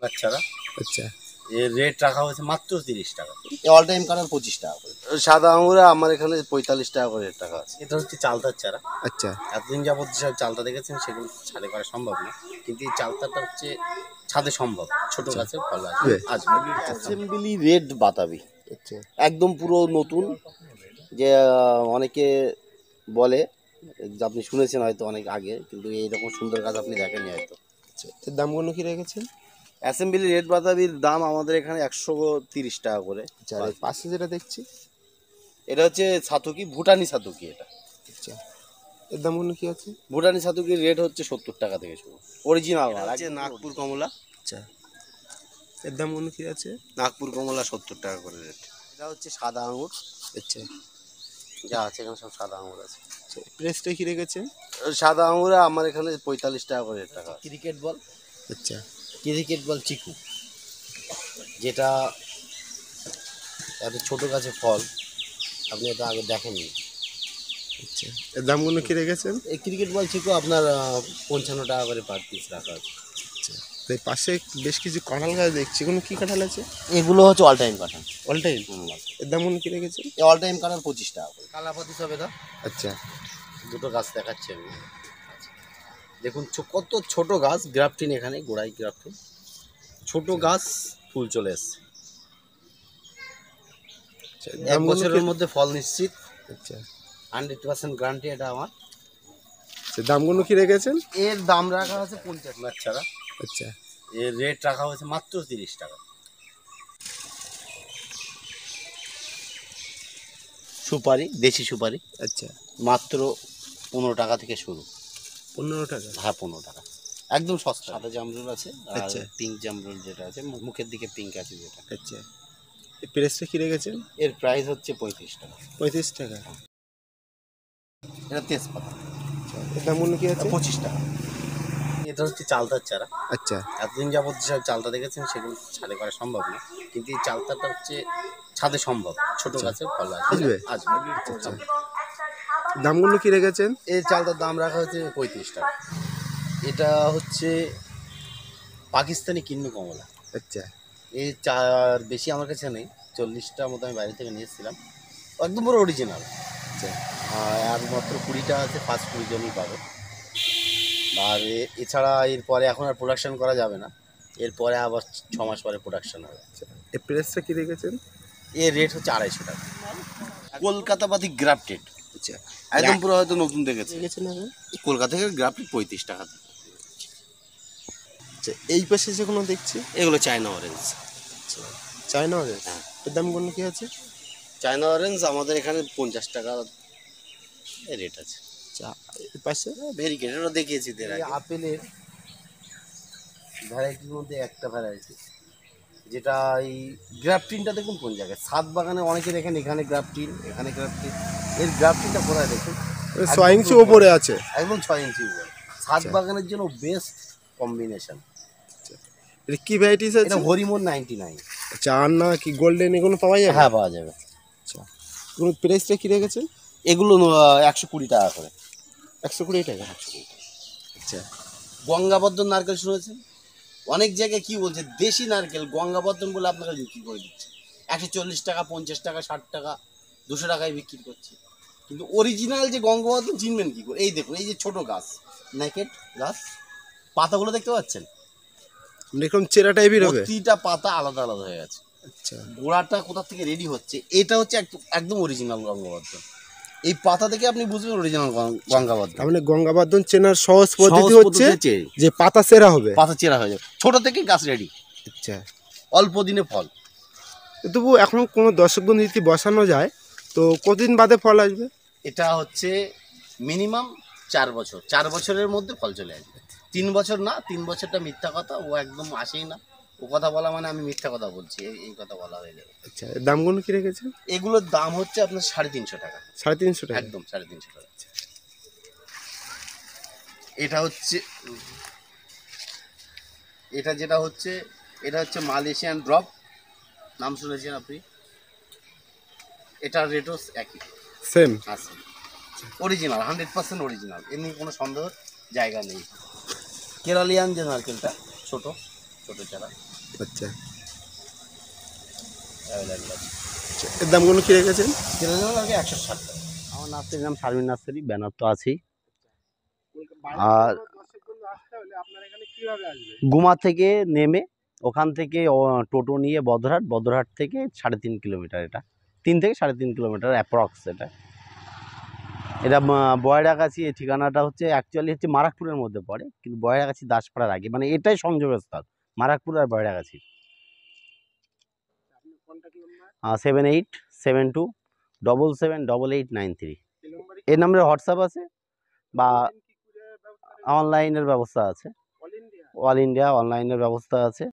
আচ্ছা আচ্ছা, এর রেট রাখা হয়েছে মাত্র 30 টাকা। অল টাইম কালার 25 টাকা করে। সাদা আঙুরে আমার এখানে 45 টাকা করে রেট রাখা আছে। এটা হচ্ছে চালতার চারা। আচ্ছা, এতদিন যাবত যেসব চালতা দেখেছেন সেগুলো ছাদে করা সম্ভব না, কিন্তু এই চালতাটা হচ্ছে ছাদে সম্ভব। ছোট গাছের ফল আসবে। অ্যাসেম্বলি রেড বাতাবি, আচ্ছা, একদম পুরো নতুন। যে অনেকে বলে যে আপনি শুনেছেন হয়তো অনেক আগে, কিন্তু এইরকম সুন্দর গাছ আপনি দেখেননি হয়তো। আচ্ছা। এর দামগুলো কি রেখেছেন? অ্যাসেম্বলি রেড বাতাবির দাম আমাদের এখানে 130 টাকা করে। আচ্ছা, আর এর পাশে যেটা দেখছি, এটা হচ্ছে ছাতুকি, ভুটানি ছাতুকি। এটা আচ্ছা, এর দামগুলো কি আছে? ভুটানি ছাতুকির রেট হচ্ছে 70 টাকা থেকে শুরু, অরিজিনাল মাল। আছে নাগপুর কমলা। আচ্ছা, এর দামগুলো কি আছে? নাগপুর কমলা 70 টাকা করে রেট। এটা হচ্ছে সাদা আঙুর। আচ্ছা, যা আছে এখানে সব সাদা আঙুর আছে। আচ্ছা, প্রেসটা কি রেখেছেন? সাদা আঙুরে আমার এখানে 45 টাকা করে রেট টাকা। ক্রিকেট বল, আচ্ছা, ক্রিকেট বল চিকু, যেটা এত ছোট গাছে ফল, আপনি এটা আগে দেখেননি। আচ্ছা, এর দামগুলো কি রেখেছেন? এই ক্রিকেট বল চিকু আপনার 55 টাকা করে পার পিস রাখা আছে। আচ্ছা, তো এই পাশে বেশ কিছু কাঁঠাল গাছ দেখছি, কোনো কি কাঁঠাল আছে? এগুলো হচ্ছে অল টাইম কাটান। All time? এর দামগুলো কি রেখেছেন? এই অল টাইম কাটান 25 টাকা করে। কালাপাতি সবেদা আচ্ছা, দুটো গাছ দেখাচ্ছি আমি। দেখুন কত ছোট গাছ, গ্রাফটিন, এখানে গোড়াই গ্রাফটিন, ছোট গাছ, ফুল চলে এসছে। আচ্ছা, 1 বছরের মধ্যে ফল নিশ্চিত, আচ্ছা, 100% গ্যারান্টি এটা আমার। আচ্ছা, দামগুলো কি রেখেছেন? এর দাম রাখা আছে 50 টাকা ছাড়া। আচ্ছা, এর রেট রাখা হয়েছে মাত্র 30 টাকা। সুপারি, দেশি সুপারি, আচ্ছা, মাত্র 15 টাকা থেকে শুরু। 15 টাকা? হ্যাঁ, 15 টাকা, একদম সস্তা। সাদা জামরুল আছে, আর আচ্ছা, পিঙ্ক জামরুল যেটা আছে, মুখের দিকে পিঙ্ক আছে যেটা। আচ্ছা, এই প্রেসটা কি রেখেছেন? এর প্রাইস হচ্ছে 35 টাকা। 35 টাকা? এটা তেজপাতা, আচ্ছা, এর দামগুলো কি আছে? 25 টাকা। এটা হচ্ছে চালতার চারা। আচ্ছা, এতদিন যাবত যেসব চালতা দেখেছেন সেগুলো ছাদে করা সম্ভব না, কিন্তু এই চালতাটা হচ্ছে ছাদে সম্ভব। ছোট গাছের ফল আসবে? আসবে। আচ্ছা, দামগুলো কি রেখেছেন? এই চালটার দাম রাখা হচ্ছে 35 টাকা। এটা হচ্ছে পাকিস্তানি কিন্নু কমলা। আচ্ছা, এই চার বেশি আমার কাছে নেই, 40টা মতো আমি বাইরে থেকে নিয়ে এসেছিলাম, একদম পুরো অরিজিনাল। আচ্ছা, আর মাত্র 20টা আছে, 5-20 জনই পাবে। আর এছাড়া এরপরে এখন আর প্রোডাকশন করা যাবে না, এরপরে আবার 6 মাস পরে প্রোডাকশন হবে। আচ্ছা, এই প্রেসটা কি রেখেছেন? এর রেট হচ্ছে 250 টাকা। কলকাতা পাতি গ্রাফটেড, আচ্ছা, একদম পুরো হয়তো নতুন দেখেছে। রেখেছেন আগে? কলকাতা থেকে গ্রাফটেড 35 টাকা। আচ্ছা, এই পাশে যে কোনো দেখছি, এগুলো চায়না অরেঞ্জ। আচ্ছা, চায়না অরেঞ্জ? হ্যাঁ। এর দামগুলো কি আছে? চায়না অরেঞ্জ আমাদের এখানে 50 টাকা রেট আছে। আচ্ছা, এই পাশে? ভেরিকেটেরও দেখিয়েছি এর আগে। আপেলের ভ্যারাইটির মধ্যে একটা ভ্যারাইটি, যেটা এই গ্রাফটিনটা দেখুন কোন জায়গায়। ছাদ বাগানে অনেকে দেখেন এখানে গ্রাফটিন, এখানে গ্রাফটিন, এর গ্রাফটিনটা কোথায় দেখুন? 6 ইঞ্চি ওপরে আছে? একদম 6 ইঞ্চি উপরে। ছাদ বাগানের জন্য বেস্ট কম্বিনেশন। এটা কি ভ্যারাইটিস আছে? এটা হরিমোন 99। আচ্ছা, আর না কি গোল্ডেন এগুলো পাওয়া যাবে? হ্যাঁ, পাওয়া যাবে। আচ্ছা, কোনো প্রাইসটা কি রেখেছেন? এগুলো 120 টাকা করে। 120 টাকা? আচ্ছা, গঙ্গাবর্ধন নারকেল শুনেছেন? অনেক জায়গায় কি বলছে, দেশি নারকেল গঙ্গাবর্ধন বলে আপনারা বিক্রি করে দিচ্ছে 140 টাকা, 50 টাকা, 60 টাকা, 200 টাকায় বিক্রি করছে। কিন্তু অরিজিনাল যে গঙ্গাবর্ধন চিনবেন কি করে? এই দেখুন, এই যে ছোট গাছ, নেকেট গাছ, পাতাগুলো দেখতে পাচ্ছেন? এরকম চেরা টাইপের হবে? প্রতিটা পাতা আলাদা আলাদা হয়ে গেছে। আচ্ছা, গোড়াটা কোথা থেকে রেডি হচ্ছে, এটা হচ্ছে একদম অরিজিনাল গঙ্গাবর্ধন। এই পাতা থেকে আপনি বুঝবেন অরিজিনাল গঙ্গাবর্ধন। তার মানে গঙ্গাবর্ধন চেনার সহজ পদ্ধতি হচ্ছে যে পাতা চেরা হবে, পাতা চেরা হয়ে যাবে, ছোট থেকে গাছ রেডি। আচ্ছা, অল্প দিনে ফল। তবু এখন কোনো দর্শক বন্ধু যদি বসানো যায় তো কতদিন বাদে ফল আসবে? এটা হচ্ছে মিনিমাম 4 বছর, 4 বছরের মধ্যে ফল চলে আসবে। 3 বছর না, 3 বছরটা মিথ্যা কথা, ও একদম আসেই না। ও কথা বলা মানে আমি মিথ্যা কথা বলছি, এই কথা বলা হয়ে যাবে। আচ্ছা, এর দামগুলো কি রেখেছেন? এগুলোর দাম হচ্ছে আপনার 350 টাকা। 350 টাকা? একদম 350 টাকা। এটা হচ্ছে, এটা যেটা হচ্ছে, এটা হচ্ছে মালয়েশিয়ান ড্রপ, নাম শুনেছেন আপনি? এটার রেটও একই, সেম আছে, অরিজিনাল, 100% অরিজিনাল, এমনি কোনো সন্দেহ জায়গা নেই। কেরালিয়ান যে নারকেলটা ছোট, ছোটো চারা আচ্ছা, অ্যাভেলেবেল আছে। এর দাম কোনো কি রেখেছেন? কেনা যাবে আগে 160 টাকা। আমার নার্সারির নাম শারমিন নার্সারি, ব্যানার তো আছেই। আর গুমা থেকে নেমে ওখান থেকে টোটো নিয়ে বদরহাট, বদরহাট থেকে 3.5 কিলোমিটার, এটা 3 থেকে 3.5 কিলোমিটার অ্যাপ্রক্স। এটা বয়রাগাছি, এই ঠিকানাটা হচ্ছে অ্যাকচুয়ালি হচ্ছে মারাকপুরের মধ্যে পড়ে, কিন্তু বয়রাগাছি দাসপাড়ার আগে, মানে এটাই সংযোগস্থল মারাকপুর আর বয়রাগাছি। 7872778893। এই নম্বরে হোয়াটসঅ্যাপ আছে বা অনলাইনের ব্যবস্থা আছে, অল ইন্ডিয়া অনলাইনের ব্যবস্থা আছে।